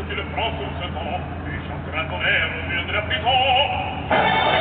qu'il prend sur ce temps, et Jean Grattonnerre viendrait plus tôt.